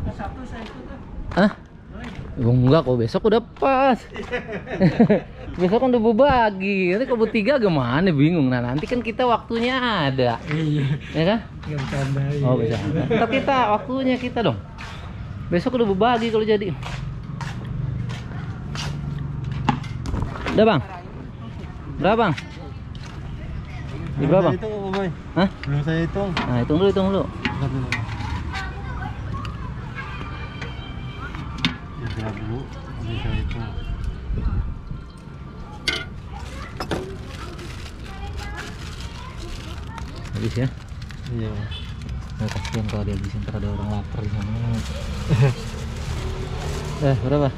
Sabtu saya ikut lah. Hah? Enggak kok, besok udah pas. Besok kan udah berbagi. Nanti kalau bertiga gimana, bingung. Nah nanti kan kita waktunya ada. Iya. Ya kan? Nggak bercanda. Oh bisa. Tetap kita waktunya kita dong. Besok udah berbagi kalau jadi. Udah bang? Berapa bang? Di berapa? Itu Boy. Hah? Belum saya hitung. Nah hitung dulu. Ya dulu. Habis saya hitung. Habis ya? Iya. Nah, kasihan kalau dia habisin, ntar ada orang lapar di sana. Berapa?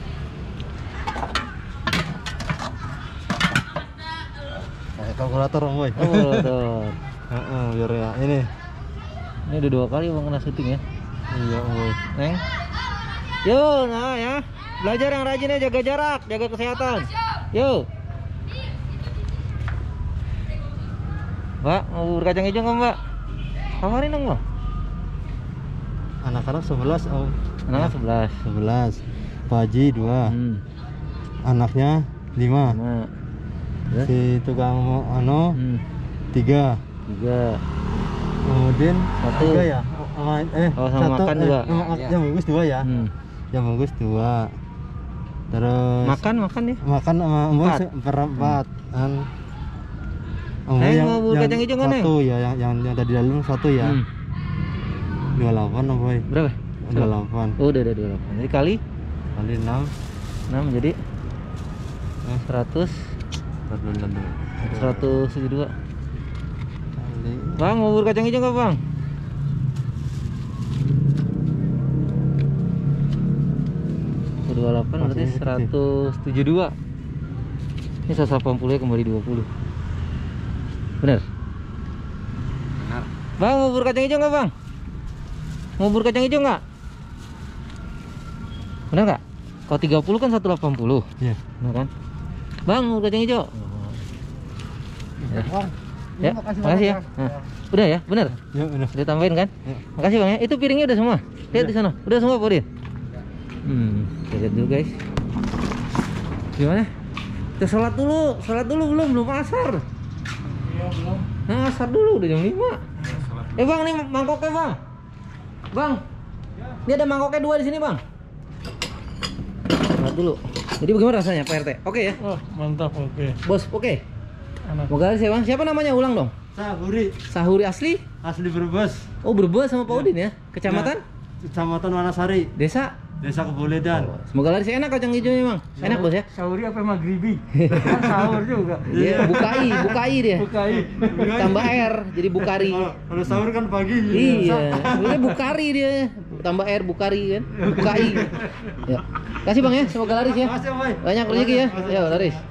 Kalkulator Boy. Oh, kalkulator. Biar ya ini. Ini udah 2 kali bang kena syuting ya. Iya Boy. Neng. Yo, nah ya. Belajar yang rajin ya, jaga jarak, jaga kesehatan. Yo. Mbak, mau bubur kacang hijau nggak mbak? Kabarin dong mbak. Anak-anak 11 Om. Anaknya 11. 11. Pak Haji 2. Anaknya 5. Nah. Terus? Si tukang ano 3. 3. Kemudian 1 3 ya. Oh, sama makan juga. Yang bagus 2 ya. Yang bagus 2. Terus Makan ya. Makan sama Mbak 4. Yang mau bubur kacang hijau nggak, Neng? 1 ya, yang tadi dalam 1 ya. 28 Om Boy. Berapa? 28. Oh, udah 28. Jadi kali 6 jadi 100 172. kali Bang, mau bubur kacang hijau nggak bang? Ke 28 berarti 172. Ini 180 ya kembali 20. Bener? benar. Bang, mau bubur kacang hijau nggak bang? Mau bubur kacang hijau nggak? Bener nggak? Kalau 30 kan 180. Iya. Bener kan? Bang, mau bubur kacang hijau. Bang. Ya, makasih ya. Nah, udah ya, bener? Ya, benar. Udah tambahin kan? Ya. Makasih bang ya. Itu piringnya udah semua. Lihat di sana. Udah semua Pak Udin. Kita lihat dulu guys. Gimana? Kita sholat dulu belum asar. Iya, belum. Nah, asar dulu udah jam 5. Bang, nih mangkoknya bang. Bang, ini ada mangkoknya 2 di sini bang. Sholat dulu. Jadi bagaimana rasanya Pak RT? Oke ya? Oh, mantap, oke. Bos, oke. Anak. Moga ya bang. Siapa namanya? Ulang dong. Sahuri, Sahuri asli? asli Brebes. Oh, Brebes sama Pak Udin ya? Kecamatan? Kecamatan Wanasari, Desa? Desa Keboledan. Semoga laris enak kacang hijaunya bang. Enak bos ya? Sahuri apa maghribi? Kan sahur juga. Iya, bukai dia. Bukai. Tambah R jadi bukari. Kalau sahur kan pagi. Iya, sebenarnya bukari dia. Tambah R bukari kan. Bukai. Ya. Kasih bang ya, semoga laris ya. Makasih, Boy. Banyak rezeki ya. Ya, laris.